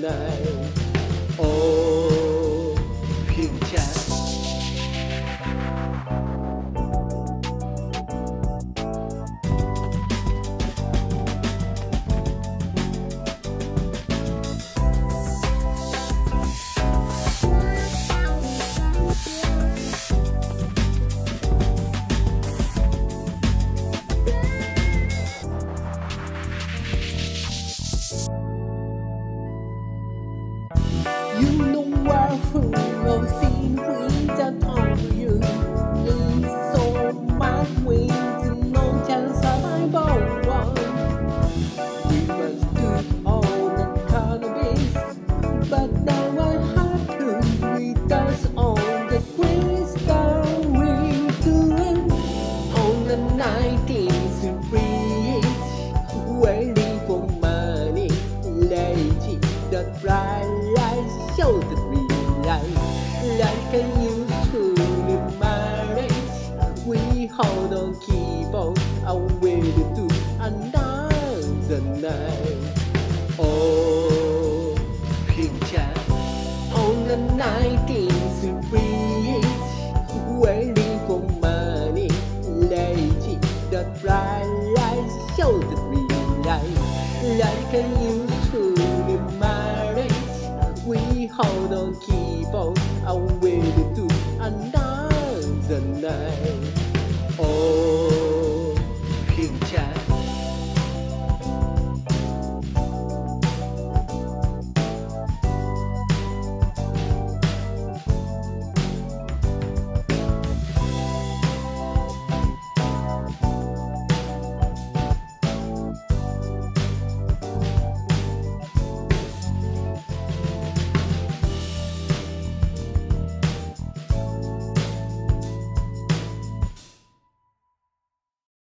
night. Oh, future. You know what who will see we just talk to you. It's so much we to no chance survival one. We must do all the cannabis, but now I have to read us on the crystal we doing on the 19th street, waiting for money, lady, the bright lights show the